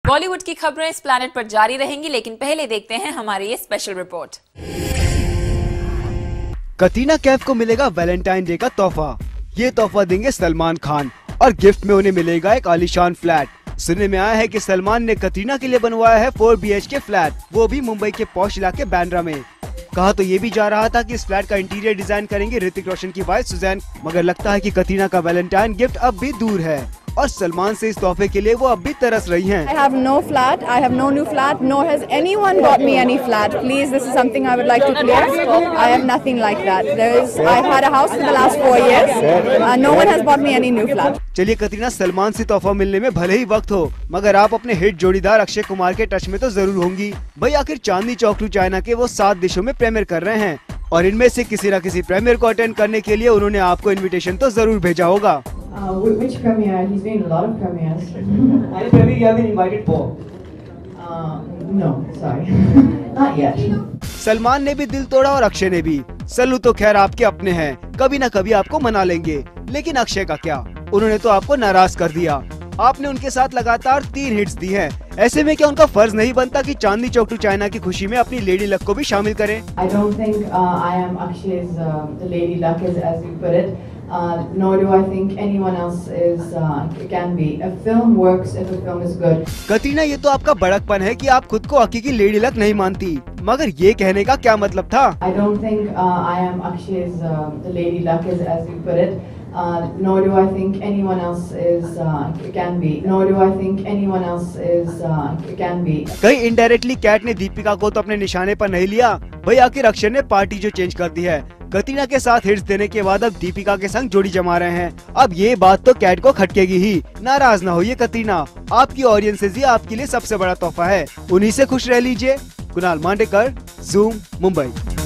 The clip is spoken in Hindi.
बॉलीवुड की खबरें इस प्लैनेट पर जारी रहेंगी, लेकिन पहले देखते हैं हमारी ये स्पेशल रिपोर्ट। कटरीना कैफ को मिलेगा वैलेंटाइन डे का तोहफा। ये तोहफा देंगे सलमान खान और गिफ्ट में उन्हें मिलेगा एक आलीशान फ्लैट। सुनने में आया है कि सलमान ने कटरीना के लिए बनवाया है 4 BHK फ्लैट, वो भी मुंबई के पॉश इलाके बांद्रा में। कहा तो ये भी जा रहा था कि इस फ्लैट का इंटीरियर डिजाइन करेंगे ऋतिक रोशन की वाइफ सुजैन, मगर लगता है कि कटरीना का वैलेंटाइन गिफ्ट अब भी दूर है और सलमान से इस तोहफे के लिए वो अब भी तरस रही हैं। I have no flat, I have no new flat, nor has anyone bought me any flat. Please, this is something I would like to clear. I have nothing like that. I've had a house for the last 4 years. No one has bought me any new flat. चलिए कटरीना, सलमान से तोहफा मिलने में भले ही वक्त हो, मगर आप अपने हिट जोड़ीदार अक्षय कुमार के टच में तो जरूर होंगी। भाई आखिर चांदनी चौक टू चाइना के वो 7 देशों में प्रीमियर कर रहे हैं और इनमें से किसी न किसी प्रीमियर को अटेंड करने के लिए उन्होंने आपको इनविटेशन तो जरूर भेजा होगा। Which premiere? He's been in a lot of premieres. Any premiere you have been invited for? No, sorry, not yet. Salman ने भी दिल तोड़ा और अक्षय ने भी। सल्लू तो खैर आपके अपने हैं, कभी न कभी आपको मना लेंगे, लेकिन अक्षय का क्या, उन्होंने तो आपको नाराज कर दिया। आपने उनके साथ लगातार 3 हिट्स दी हैं। ऐसे में क्या उनका फर्ज नहीं बनता कि चांदनी चौक टू चाइना की खुशी में अपनी लेडी लक को भी शामिल करें? I don't think I am Akshay's the lady luck as you put it. Nor do I think anyone else can be. A film works if a film is good. Katrina, ये तो आपका बड़कपन है कि आप खुद को अक्की की लेडी लक नहीं मानती, मगर ये कहने का क्या मतलब था? I don't think I am Akshay's the lady luck as you put it. Nor do I think anyone else can be. Nor do I think anyone else can be. कहीं इनडायरेक्टली कैट ने दीपिका को तो अपने निशाने पर नहीं लिया। भाई आखिर अक्षय ने पार्टी जो चेंज कर दी है, कटरीना के साथ हिट्स देने के बाद अब दीपिका के संग जोड़ी जमा रहे हैं। अब ये बात तो कैट को खटकेगी ही। नाराज ना होइए कटरीना, आपकी ऑडियंसेस ही आपके लिए सबसे बड़ा तोहफा है, उन्हीं से खुश रह लीजिए। कुणाल मांडेकर, ज़ूम, मुंबई।